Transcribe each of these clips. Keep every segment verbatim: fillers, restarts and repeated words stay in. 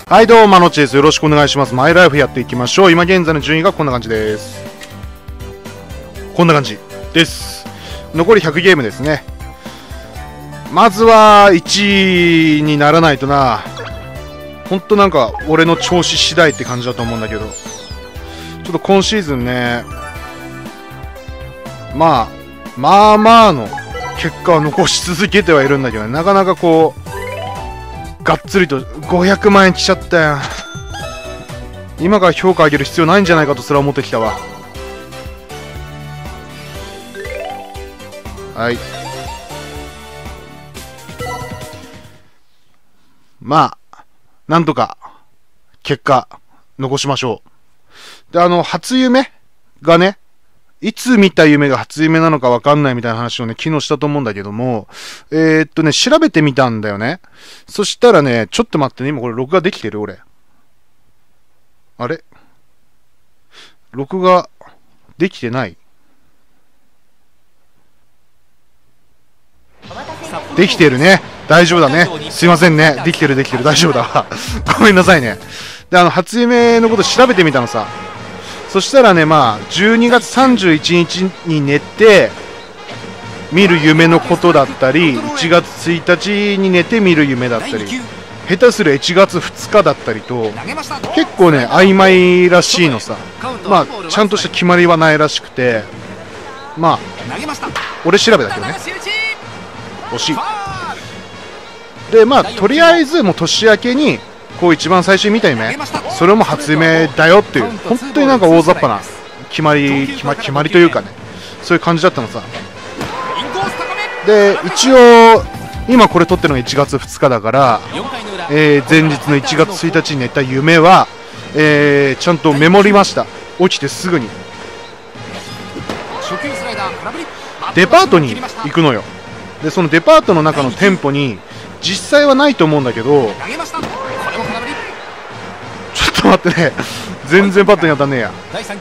はいどうも、まのちです。よろしくお願いします。マイライフやっていきましょう。今現在の順位がこんな感じです。こんな感じです。残りひゃくゲームですね。まずはいちいにならないとな。ほんとなんか俺の調子次第って感じだと思うんだけど、ちょっと今シーズンね、まあまあまあの結果を残し続けてはいるんだけどね、なかなかこうがっつりとごひゃくまんえん来ちゃったよ。今から評価上げる必要ないんじゃないかとすら思ってきたわ。はい、まあなんとか結果残しましょう。で、あの初夢がね、いつ見た夢が初夢なのかわかんないみたいな話をね、昨日したと思うんだけども、えー、っとね、調べてみたんだよね。そしたらね、ちょっと待ってね、今これ録画できてる俺。あれ録画できてない？できてるね。大丈夫だね。すいませんね。できてるできてる。大丈夫だわ。ごめんなさいね。で、あの、初夢のこと調べてみたのさ。そしたらね、まあ、じゅうにがつさんじゅういちにちに寝て、見る夢のことだったり、いちがつついたちに寝て見る夢だったり、下手するいちがつふつかだったりと、結構ね、曖昧らしいのさ。まあ、ちゃんとした決まりはないらしくて、まあ、俺調べだけどね。惜しい。で、まあ、とりあえず、もう年明けに、こう一番最初に見た夢、それも初夢だよっていう、本当になんか大雑把な決まり、決ま、決まりというかね、そういう感じだったのさ。で、一応今これ撮ってるのがいちがつふつかだから、えー、前日のいちがつついたちに寝た夢は、えー、ちゃんとメモりました。起きてすぐにデパートに行くのよ。で、そのデパートの中の店舗に実際はないと思うんだけど、ちょっと待ってね、全然パッドに当たんねえや。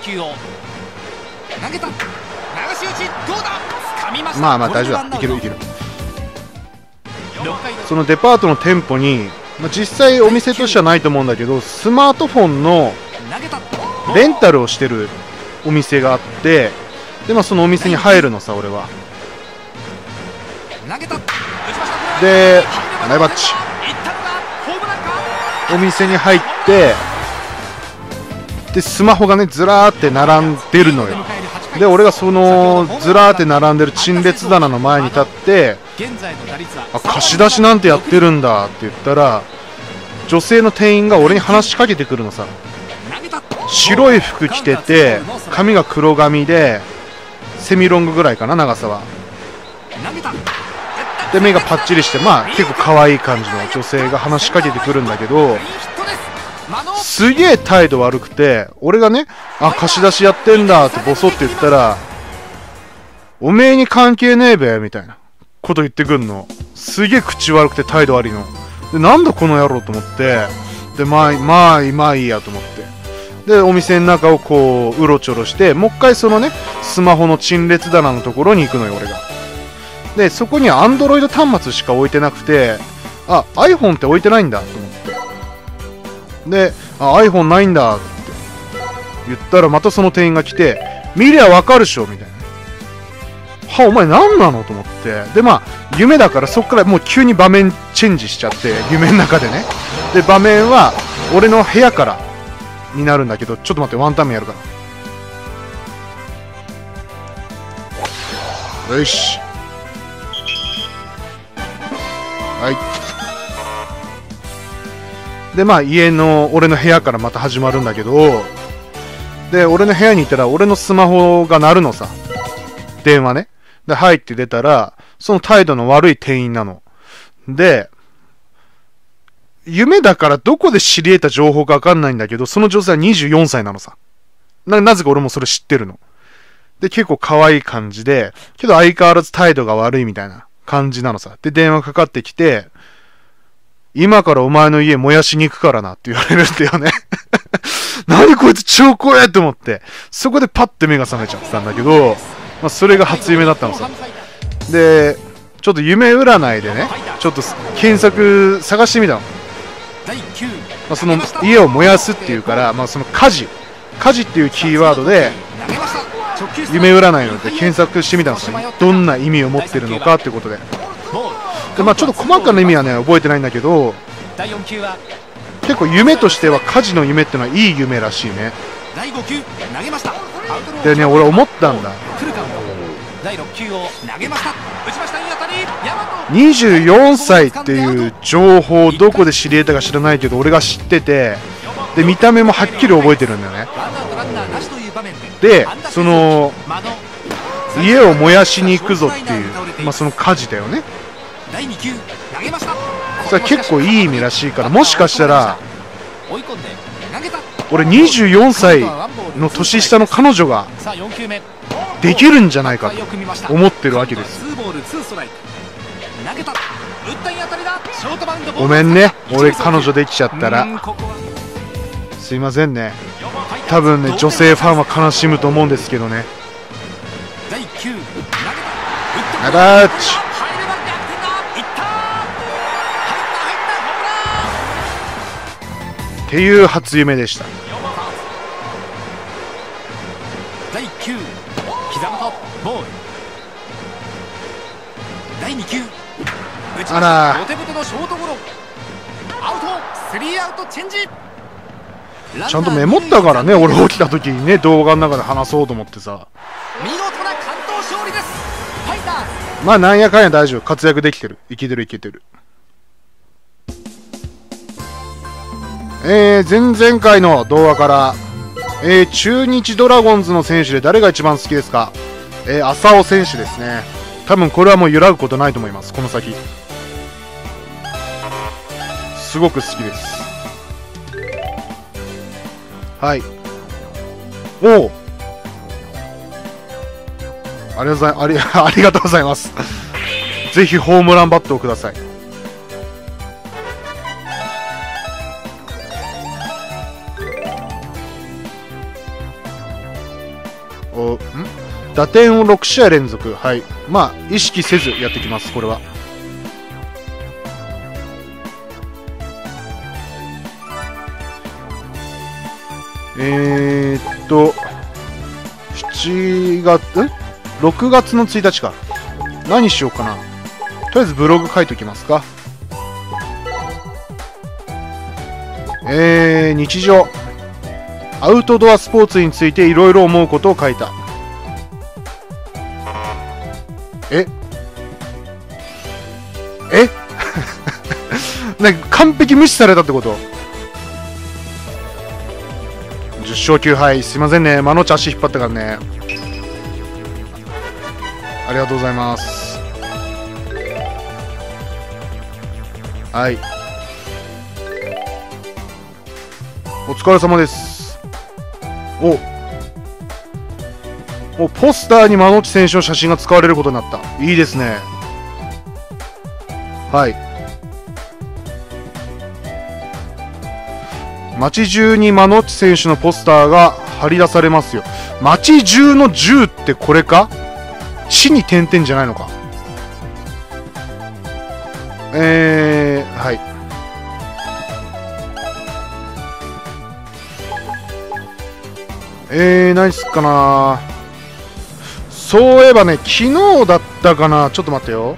まあまあ大丈夫だ、いけるいける。そのデパートの店舗に、まあ、実際お店としてはないと思うんだけど、スマートフォンのレンタルをしてるお店があって、で、まあ、そのお店に入るのさ、俺は。で、ナイバッチお店に入って、でスマホがねずらーって並んでるのよ。で、俺がそのずらーって並んでる陳列棚の前に立って、あ、貸し出しなんてやってるんだって言ったら、女性の店員が俺に話しかけてくるのさ。白い服着てて、髪が黒髪でセミロングぐらいかな、長さは。で、目がパッチリして、まあ結構可愛い感じの女性が話しかけてくるんだけど、すげえ態度悪くて、俺がね、あ、貸し出しやってんだってボソって言ったら、おめえに関係ねえべみたいなこと言ってくんの。すげえ口悪くて態度悪いので、なんだこの野郎と思って、で、まあまあまあいいやと思って、でお店の中をこううろちょろして、もう一回そのねスマホの陳列棚のところに行くのよ俺が。で、そこにはアンドロイド端末しか置いてなくて、あ、 iPhone って置いてないんだと思って、で、あ、 iPhone ないんだって言ったら、またその店員が来て、見りゃわかるっしょみたいな。は、お前何なのと思って、で、まあ夢だから、そっからもう急に場面チェンジしちゃって、夢の中でね。で、場面は俺の部屋からになるんだけど、ちょっと待って、ワンタン目やるから。よし、はい。で、まあ家の俺の部屋からまた始まるんだけど、で、俺の部屋に行ったら俺のスマホが鳴るのさ、電話ね。で、入って出たら、その態度の悪い店員なので、夢だからどこで知り得た情報かわかんないんだけど、その女性はにじゅうよんさいなのさ。な、なぜか俺もそれ知ってるので、結構可愛い感じで、けど相変わらず態度が悪いみたいな感じなのさ。で、電話かかってきて、今からお前の家燃やしに行くからなって言われるんだよね。何こいつ超怖えって思って、そこでパッて目が覚めちゃってたんだけど、まあ、それが初夢だったのさ。で、ちょっと夢占いでね、ちょっと検索探してみたの。 あ、その家を燃やすっていうから、まあ、その火事火事っていうキーワードで夢占いので検索してみたんですよね。どんな意味を持ってるのかっていうことで。で、まあ、ちょっと細かな意味はね覚えてないんだけど、結構夢としては火事の夢っていうのはいい夢らしいね。でね、俺思ったんだ。にじゅうよんさいっていう情報をどこで知り得たか知らないけど、俺が知ってて、で見た目もはっきり覚えてるんだよね。で、その家を燃やしに行くぞっていう、まあ、その火事だよね。それは結構いい意味らしいから、もしかしたら俺にじゅうよんさいの年下の彼女ができるんじゃないかと思ってるわけです。ごめんね、俺彼女できちゃったらすいませんね。多分ね女性ファンは悲しむと思うんですけどね。ナダッチっていう初夢でした。あら、ちゃんとメモったからね、俺起きた時にね、動画の中で話そうと思ってさ。まあなんやかんや大丈夫、活躍できてる、いけてるいけてる。えー、前々回の動画から、えー、中日ドラゴンズの選手で誰が一番好きですか？えー、浅尾選手ですね。多分これはもう揺らぐことないと思います、この先。すごく好きです。はい。おお、ありがとうござい、あり、ありがとうございます。ぜひホームランバットをください。お、ん？打点をろくしあい連続。はい。まあ、意識せずやってきます、これは。えーっと、しちがつ、ん ?ろく 月のついたちか。何しようかな。とりあえずブログ書いておきますか。えー、日常。アウトドアスポーツについていろいろ思うことを書いた。ええなんか完璧無視されたってこと？じゅっしょうきゅうはい。すいませんね。間のち足引っ張ったからね。ありがとうございます。はい。お疲れ様です。おお、ポスターに間野地選手の写真が使われることになった。いいですね。はい。街中に間野地選手のポスターが貼り出されますよ。街中の銃ってこれか？地に点々じゃないのか。えー、はい。えー、何すっかな。そういえばね、昨日だったかな。ちょっと待ってよ。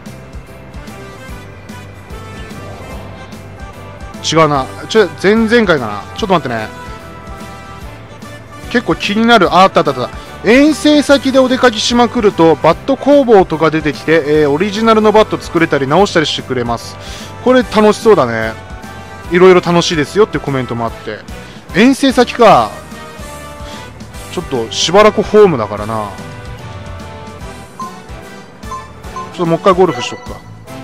違うな。ちょ、前々回かな。ちょっと待ってね。結構気になる。あ、あったあったあった。遠征先でお出かけしまくると、バット工房とか出てきて、えー、オリジナルのバット作れたり直したりしてくれます。これ楽しそうだね。いろいろ楽しいですよっていうコメントもあって。遠征先か。ちょっとしばらくホームだからな。ちょっともう一回ゴルフしとくか。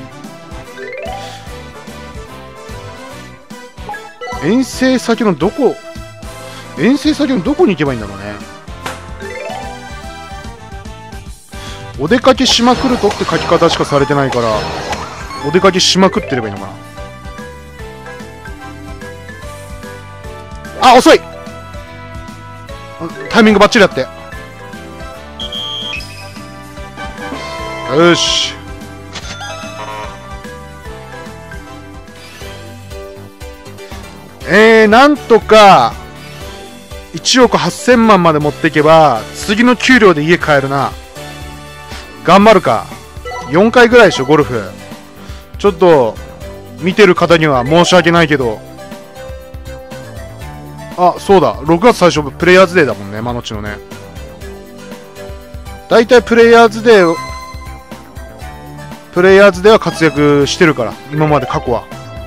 遠征先のどこ、遠征先のどこに行けばいいんだろうね。お出かけしまくるとって書き方しかされてないから、お出かけしまくってればいいのかな。あ、遅い。タイミングバッチリやって。よし。 えー、なんとかいちおくはっせんまんまで持っていけば次の給料で家買えるな。頑張るか。よんかいぐらいでしょゴルフ。ちょっと見てる方には申し訳ないけど、あ、そうだ、ろくがつ最初プレイヤーズデーだもんね、マノッチのね。だいたいプレイヤーズデープレイヤーズでは活躍してるから、今まで過去は。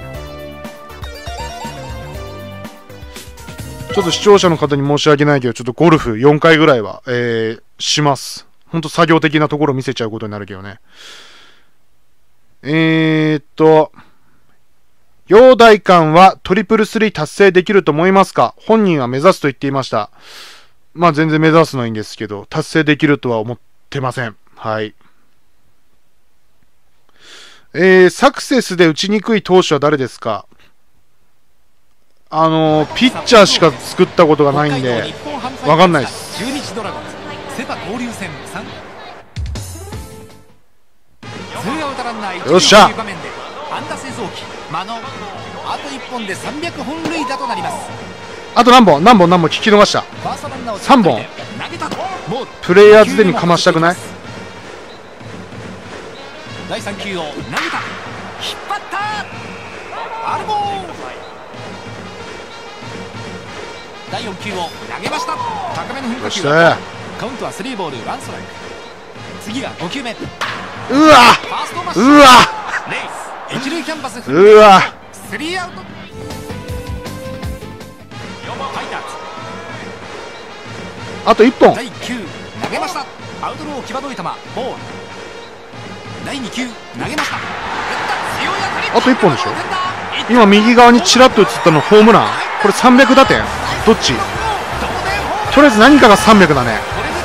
ちょっと視聴者の方に申し訳ないけど、ちょっとゴルフよんかいぐらいは、えー、します。ほんと作業的なところを見せちゃうことになるけどね。えーっと、陽大館はトリプルスリー達成できると思いますか？本人は目指すと言っていました。まあ全然目指すのはいいんですけど、達成できるとは思ってません。はい。えー、サクセスで打ちにくい投手は誰ですか？あのー、ピッチャーしか作ったことがないんで、わかんないです。 中日ドラゴンズセパ交流戦さん、ツーアウトランナーいち塁という場面で安打製造機間のあといっぽんでさんびゃくほん塁打となります。 あと何本何本何本聞き逃した。さんぼん。プレイヤーズでにかましたくない？ だいさん球を投げた、引っ張ったアルボー。だいよん球を投げました。高めの変化球、カウントはスリーボールワンストライク。次がご球目。 うわうわレイス一塁キャンバス、 うわスリーアウト。ファイターズあといっぽん。 だいいっ球投げました。アウトロー際どい球ボール。だいに球投げました。 あといっぽんでしょ。今右側にチラッと映ったのホームラン。これさんびゃく打点どっち？とりあえず何かがさんびゃくだね。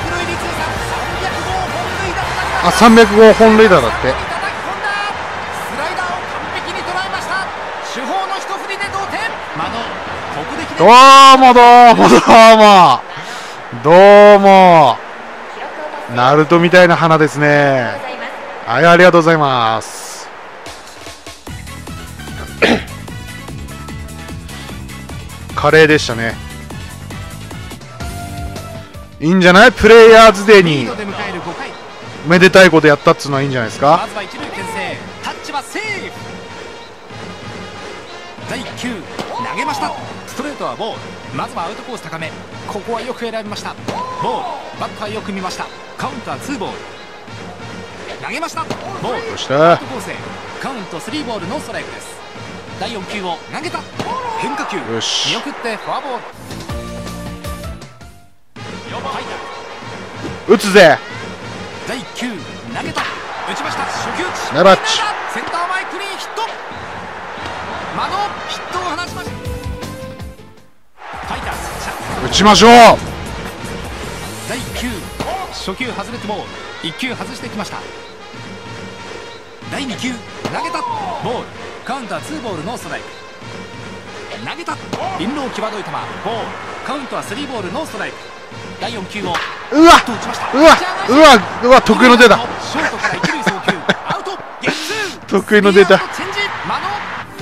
あ、さんびゃくごう本塁打だって。どうもどうもどうもどうも、ナルトみたいな花ですね。はい、ありがとうございます。カレーでしたね。いいんじゃない？プレイヤーズデーにめでたいことやったっつうのはいいんじゃないですか。 まずは一塁牽制、タッチはセーフ。だいいっ球投げました。ストレートはボール。まずはアウトコース高め、ここはよく選びました。ボール、バッターよく見ました。カウントはツーボール。投げました。ボール、 どうした？ アウトコースへ、カウントスリーボールノーストライクです。だいよん球を投げた。変化球よし、 見送ってフォアボール。 打つぜ。 だいいっ球投げた、打ちました。初球ナイバッチ、 センター前クリーンヒット。間のヒットを放ちました。ファイターズ打ちましょう。 だいいっ球、初球外れてボール。いっ球外してきました。だいに球投げた、ボール。カウントはツーボールノーストライク。投げた、インロー際どい球ボール。カウントはスリーボールノーストライク。だいよん球をうわうわうわうわうわ、得意の出た。 ショートから一塁送球アウト、ゲッツー。 得意の出た。 チェンジ間の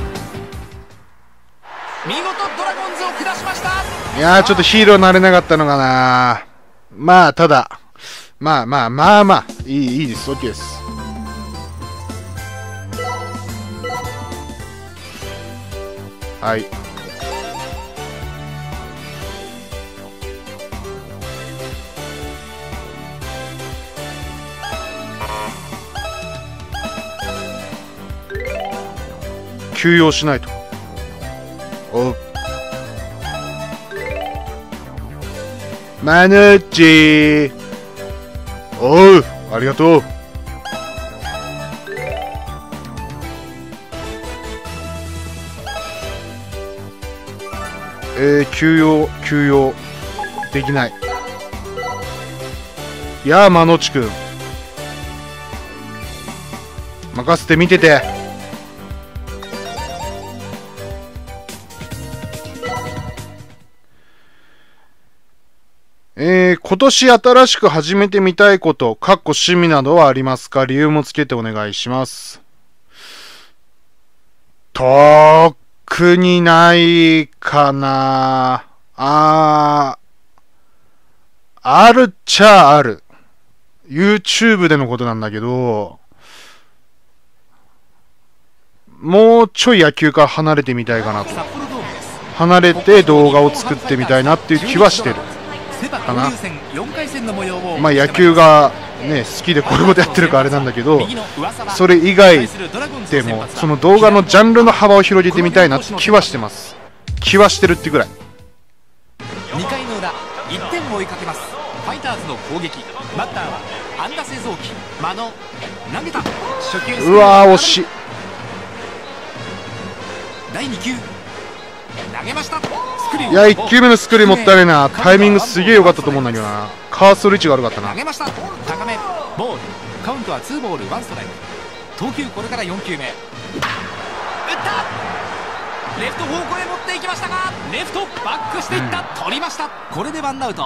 見事ドラゴンズを下しました。 いやー、ちょっとヒーローになれなかったのかな。まあただまあまあまあまあいいいいです。 OK です。はい、休養しないと。おう、マヌッチー、おう、ありがとう。えー、休養休養できない。いやー、マノチ君任せて、見てて。えー、今年新しく始めてみたいこと、かっこ趣味などはありますか？理由もつけてお願いします。特特にないかな。あー、あるっちゃある。YouTube でのことなんだけど、もうちょい野球から離れてみたいかなと。離れて動画を作ってみたいなっていう気はしてるかな。まあ野球がね好きでこういうことやってるからあれなんだけど、それ以外でもその動画のジャンルの幅を広げてみたいなって気はしてます。気はしてるってぐらい。 にかいの裏、いってんを追いかけますファイターズの攻撃。バッターは安打製造機真野。投げた。初球。 うわー惜しい。 だいにきゅう投げました。 いやいっきゅうめのスクリューもったいないな。タイミングすげえ良かったと思うんだけどな。カーソル位置が悪かったな。 投げました。高めボール。カウントはツーボールワンストライク。投球これからよんきゅうめ。打った。レフト方向へ持っていきましたがレフトバックしていった、うん、取りました。これでワンアウト。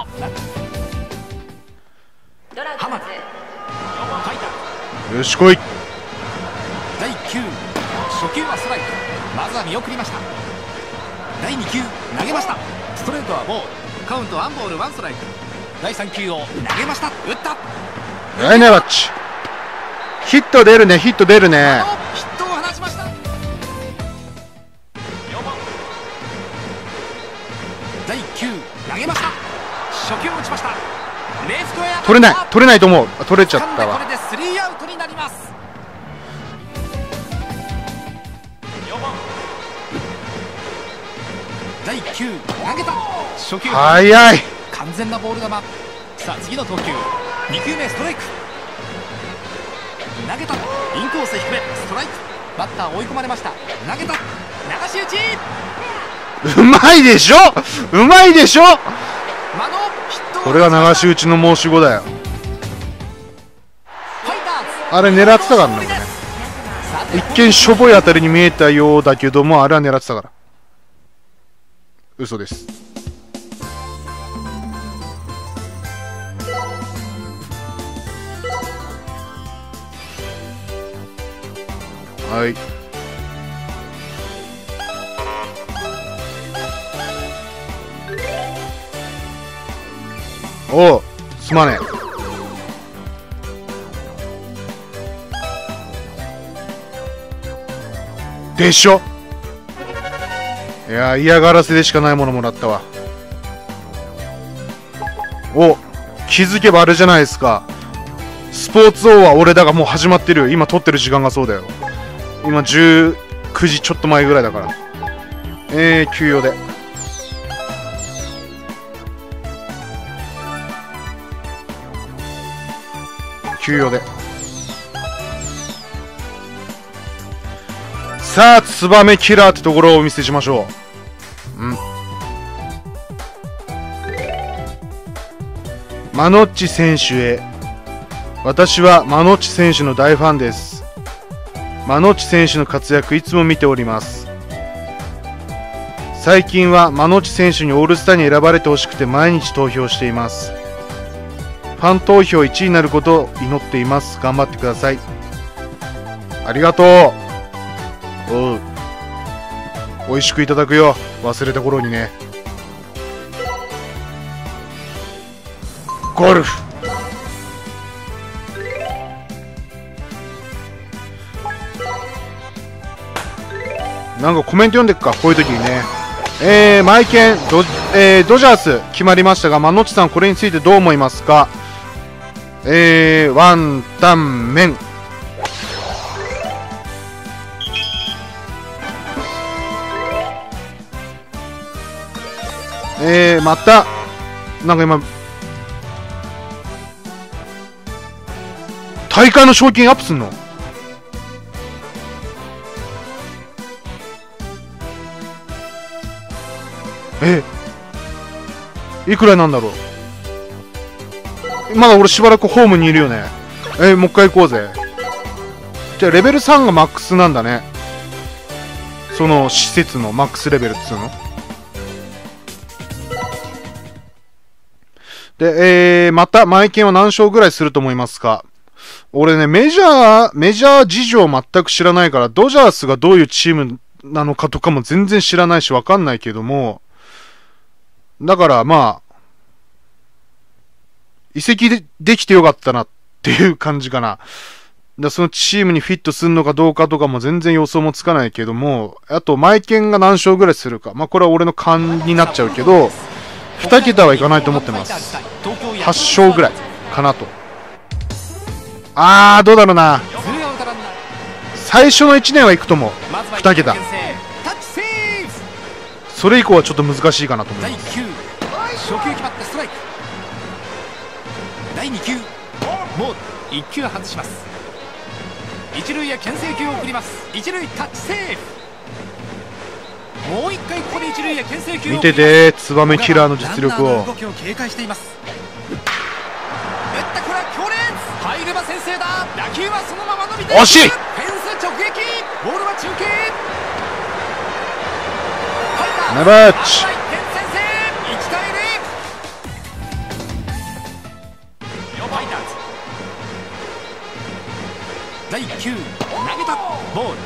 浜田ファイター。 よし来い。 だいきゅう初球はストライク。まずは見送りました。だいにきゅう投げました。ストレートはボール。カウントワンボールワンストライク。だいさん球を投げました。打った。 ナイナバッチ。ヒット出るね。ヒット出るね。 ヒットを放ちました。だいきゅう投げました。初球を打ちました。レフトへ取れない取れないと思う。取れちゃったわ。 これでスリーアウトになります。だいきゅう投げた。初球速い。 完全なボール球。さあ次の投球。に球目ストライク。投げた。インコース低めストライク。バッター追い込まれました。投げた。流し打ち。 うまいでしょ。うまいでしょ。これが流し打ちの申し子だよ。あれ狙ってたからね。一見しょぼい当たりに見えたようだけども、あれは狙ってたから。嘘です。はい。おう、すまねえ。でしょ。いや嫌がらせでしかないものもらったわ。お、気づけばあれじゃないですか。スポーツ王は俺だがもう始まってるよ。今撮ってる時間がそうだよ。今じゅうくじちょっと前ぐらいだから。えー、休養で。休養で。さあツバメキラーってところをお見せしましょう。うん。マノッチ選手へ。私はマノッチ選手の大ファンです。マノッチ選手の活躍いつも見ております。最近はマノッチ選手にオールスターに選ばれてほしくて毎日投票しています。ファン投票いちいになることを祈っています。頑張ってください。ありがとう。おう、美味しくいただくよ。忘れた頃にね。ゴルフ。なんかコメント読んでっか、こういう時にね。えー、マイケンド、えー、ドジャース決まりましたが、マノッチさんこれについてどう思いますか。えー、ワンタン麺。えー、またなんか今大会の賞金アップすんの。えいくらなんだろう。まだ俺しばらくホームにいるよね。えー、もう一回行こうぜ。じゃあレベルさんがマックスなんだね。その施設のマックスレベルっつうので、えー、また、マイケンは何勝ぐらいすると思いますか。俺ね、メジャー、メジャー事情全く知らないから、ドジャースがどういうチームなのかとかも全然知らないしわかんないけども、だからまあ、移籍でできてよかったなっていう感じかな。だそのチームにフィットするのかどうかとかも全然予想もつかないけども、あと、マイケンが何勝ぐらいするか。まあ、これは俺の勘になっちゃうけど、に桁はいかないと思ってます。はち勝ぐらいかなと。あー、どうだろうな。最初のいちねんはいくと思う。に桁。それ以降はちょっと難しいかなと思います。 初球決まってストライク。だいに球ボール。いっ球外します。一塁へ牽制球を送ります。一塁タッチセーフ。もう一回ここで一塁へ牽制球を見てて、ツバメキラーの実力を。 動きを警戒しています。打ったこれは強烈。入れば先制だ。打球はそのまま伸びて惜しい。 フェンス直撃。ボールは中継。 ナイスバッチ。 だいいっ球投げたボール。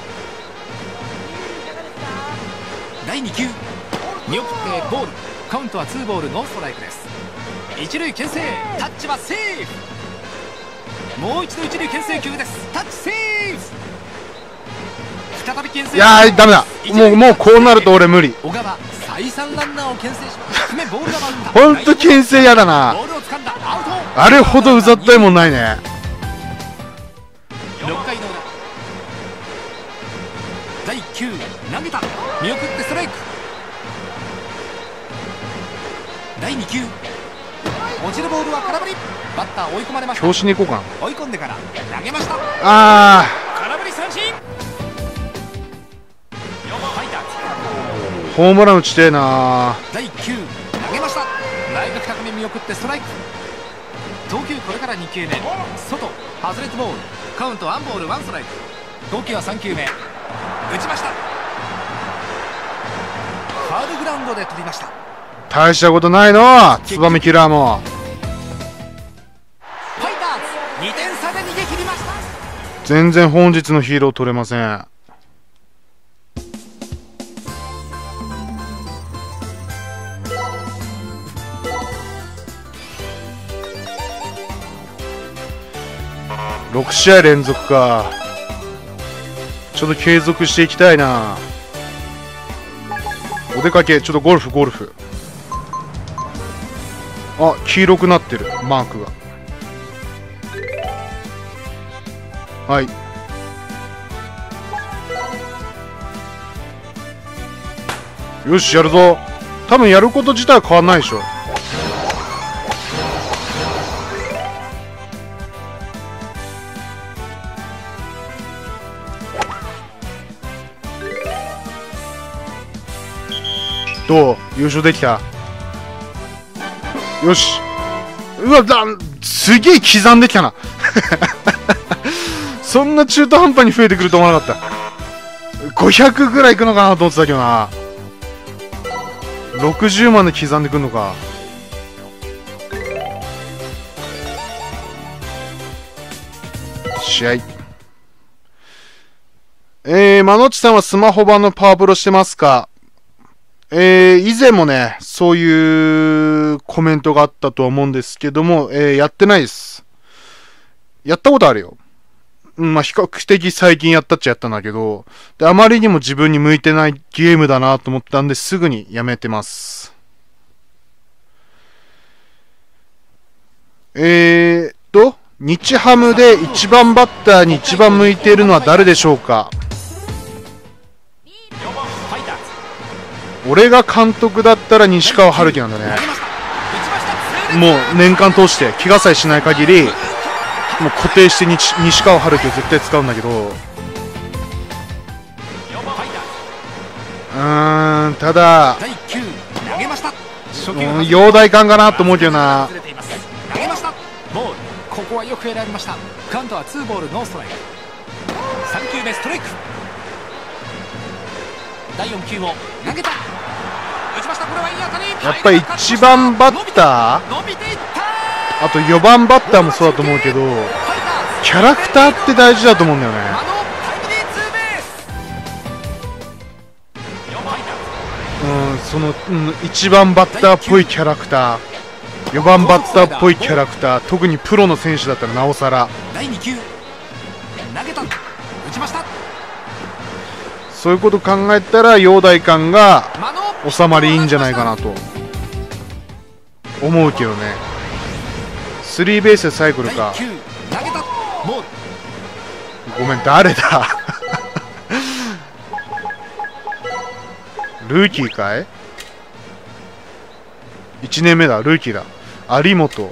だいに球見送ってボール。カウントはツーボールノーストライクです。一塁牽制タッチはセーフ。もう一度一塁牽制球です。タッチセーフ。再び牽制。 いやーダメだ。もうもうこうなると俺無理。 小川再三ランナーを牽制します。低めボールが回った。 ほんと牽制やだな。 ボールを掴んだアウト。 あれほどうざったいもんないね。 ろっかいの裏。だいいっ球投げた見送ってストライク。だいに球落ちるボールは空振り。バッター追い込まれました。 調子に行こうかな。追い込んでから投げました。 あ空振り三振。 ホームラン打ちてえな。 だいいっ球投げました。内角高め見送ってストライク。投球これからに球目外外れてボール。カウントワンボールワンストライク。投球はさん球目打ちました。ファウルグラウンドで取りました。 大したことないのツバメキラーも。 ファイターズにてん差で逃げ切りました。 全然本日のヒーロー取れません。ろく試合連続か。ちょっと継続していきたいな。お出かけちょっとゴルフゴルフ。あ、黄色くなってるマークが。はい。よしやるぞ。多分やること自体は変わんないでしょ。どう優勝できた。よし。うわだすげえ刻んできたなそんな中途半端に増えてくると思わなかった。ごひゃくぐらいいくのかなと思ってたけどな。ろくじゅうまで刻んでくるのか。試合。えー、まのっちさんはスマホ版のパワープロしてますか？えー、以前もね、そういうコメントがあったと思うんですけども、えー、やってないです。やったことあるよ。うん、まあ、比較的最近やったっちゃやったんだけど、で、あまりにも自分に向いてないゲームだなと思ったんで、すぐにやめてます。えーと、日ハムで一番バッターに一番向いているのは誰でしょうか？俺が監督だったら西川春樹なんだね。もう年間通して怪我さえしない限りもう固定して西西川春樹を絶対使うんだけど、うーんただうん容体感かなと思うけどな。 ここはよく選びました。カウントはツーボールノーストライク。さん球目ストライク。だいよん球を投げた。 やっぱりいちばんバッター、あとよばんバッターもそうだと思うけど、キャラクターって大事だと思うんだよね。 その、うん、いちばんバッターっぽいキャラクター、よばんバッターっぽいキャラクター、特にプロの選手だったらなおさら。 だいに球投げた、打ちました。 そういうこと考えたら陽大館が収まりいいんじゃないかなと思うけどね。スリーベースでサイクルか。ごめん、誰だルーキーかい？ いち 年目だ、ルーキーだ。有本。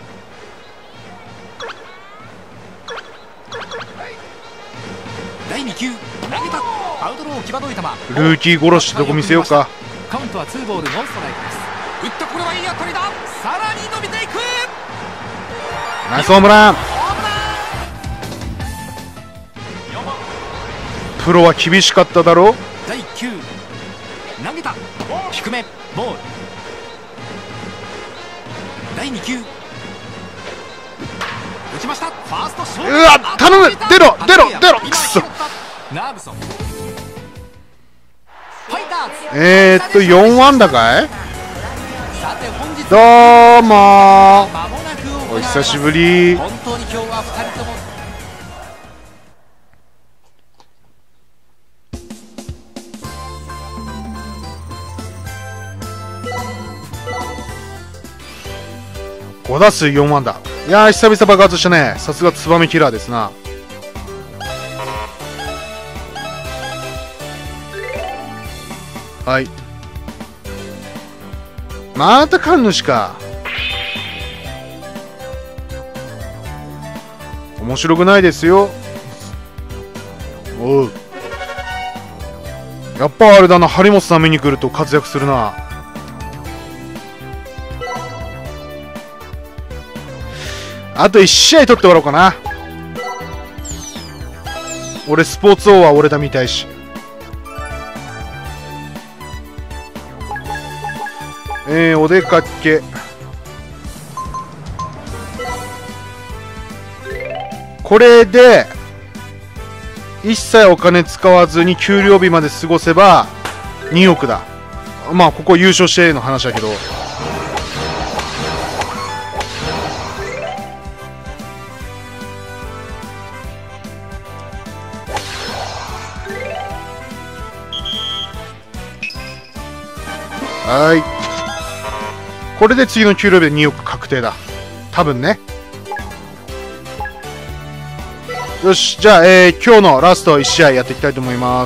だいに球投げた、アウトロー際どい球。 ルーキー殺しどこ見せようか。 カウントはツーボールノーストライクです。打った、これはいい当たりだ。さらに伸びていく。 ナイスホームラン。プロは厳しかっただろう。 だいいっ球投げた、低めボール。だいに球打ちました。ファーストショート。 うわ、頼む、出ろ出ろ出ろ。くそ。 ナーブソン。 えーっとよん安打かい。どうもお久しぶり。 本当に今日はふたりともご打数よん安打。いやー、久々爆発したね。さすがツバメキラーですな。はい、また神主か。面白くないですよ。おう、やっぱあれだな、張本さん見に来ると活躍するな。あといち試合取って終わろうかな。俺スポーツ王は俺だみたいし。えー、お出かけ。これで一切お金使わずに給料日まで過ごせばにおくだ。まあここ優勝しての話だけど。はい、これで次の給料日でにおく確定だ、多分ね。よし、じゃあ、えー、今日のラストいち試合やっていきたいと思います。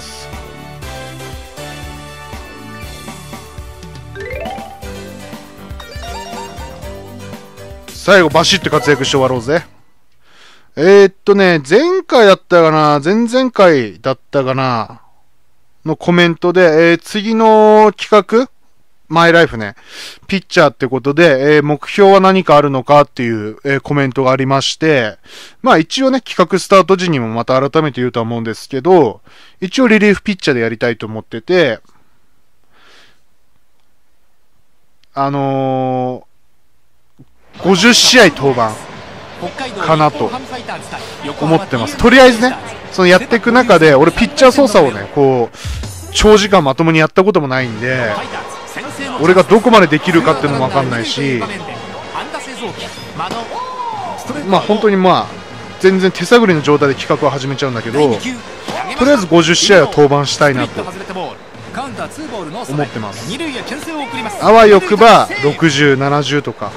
最後バシッと活躍して終わろうぜ。えー、っとね、前回だったかな、前々回だったかなのコメントで、えー、次の企画マイライフね、ピッチャーってことで、えー、目標は何かあるのかっていう、えー、コメントがありまして、まあ一応ね、企画スタート時にもまた改めて言うとは思うんですけど、一応リリーフピッチャーでやりたいと思ってて、あのー、ごじゅっ試合登板かなと思ってます。とりあえずね、そのやっていく中で、俺ピッチャー操作をね、こう、長時間まともにやったこともないんで、俺がどこまでできるかっていうのも分かんないし、まあ本当にまあ全然手探りの状態で企画を始めちゃうんだけど、とりあえずごじゅっ試合は登板したいなと思ってます。あわよくばろくじゅう、ななじゅうとか。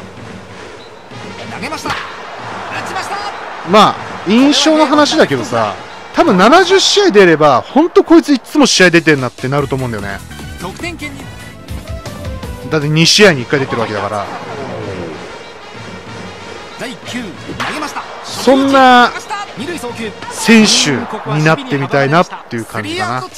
まあ印象の話だけどさ、多分ななじゅっ試合出れば本当こいついつも試合出てんなってなると思うんだよね。だってに試合にいっかい出てるわけだから、そんな選手になってみたいなっていう感じかな。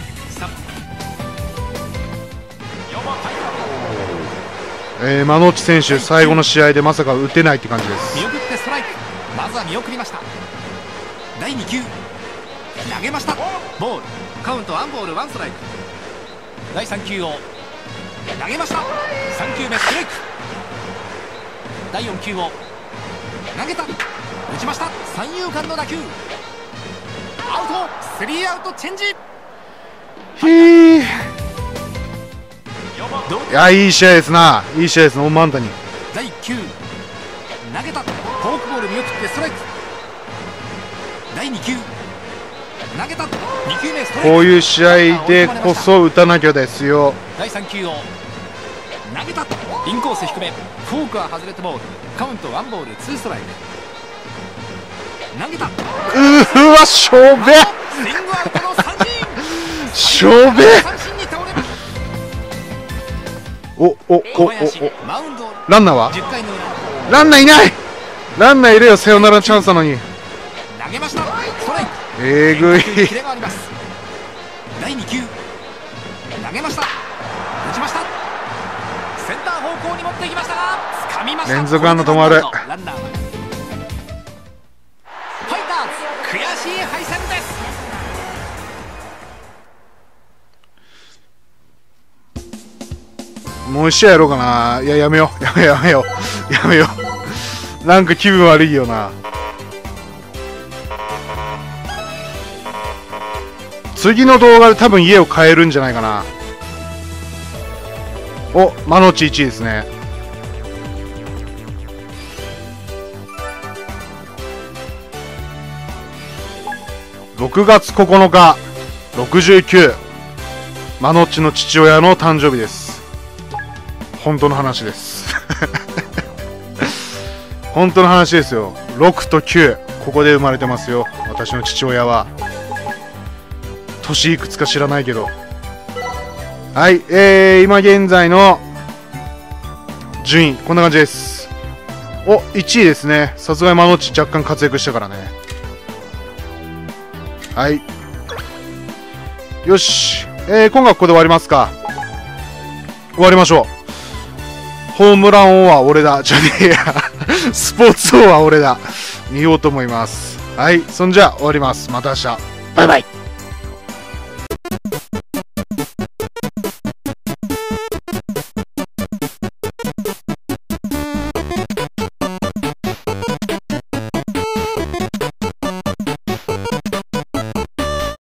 えー、真野内選手最後の試合でまさか打てないって感じです。 まずは見送りました。だいに球投げました。ボール、カウントワンボールワンストライク。だいさん球を投げました。さん球目ストライク。だいよん球を投げた、打ちました。三遊間の打球アウト、スリーアウトチェンジ。 ひー、 いや、いい試合ですな。いい試合ですね、オンマンタに。 だいきゅう投げた、フォークボール見送ってストライク。だいに球投げた、に球目ストライク。 こういう試合でこそ打たなきゃですよ。 だいさん球を投げた、インコース低め、フォークは外れてボール、カウントワンボールツーストライク。投げた、 うーわ、しょべスイングアウトの三振。 しょべ三振に倒れる。 おおおおお、 マウンドランナーはじゅっかいの裏、 ランナーいない。ランナーいるよ、サヨナラのチャンスなのに。 投げました、ストライク。 えぐい。 キレがあります。だいに球投げました、打ちました、センター方向に持っていきましたが掴みました。 連続安打止まる。 ランナーはファイターズ悔しい敗戦です。 もう一試合やろうかな。いや、やめようやめようやめようやめよう。なんか気分悪いよな。次の動画で多分家を変えるんじゃないかな。お、マノチいちいですね。ろくがつここのか、ろくじゅうきゅう、マノッチの父親の誕生日です。本当の話です本当の話ですよ。ろくときゅう、ここで生まれてますよ、私の父親は。年いくつか知らないけど。はい、えー、今現在の順位こんな感じです。お、いちいですね。さすがにマノッチ若干活躍したからね。はい、よし、えー、今回はここで終わりますか。終わりましょう。ホームラン王は俺だじゃねえやスポーツ王は俺だ見ようと思います。はい、そんじゃ終わります。また明日、バイバイ。